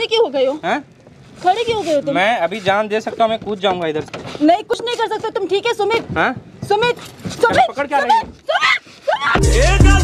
क्यों हो गए हो? हैं? खड़े क्यों हो गए हो तुम? मैं अभी जान दे सकता हूँ, मैं कूद जाऊंगा इधर से। नहीं, कुछ नहीं कर सकते तुम, ठीक है सुमित? हाँ? सुमित, सुमित, पकड़ क्या रही है? सुमित, सुमित।